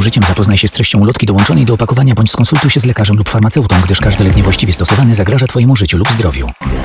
użyciem zapoznaj się z treścią ulotki dołączonej do opakowania bądź skonsultuj się z lekarzem lub farmaceutą, gdyż każdy lek niewłaściwie stosowany zagraża Twojemu życiu lub zdrowiu.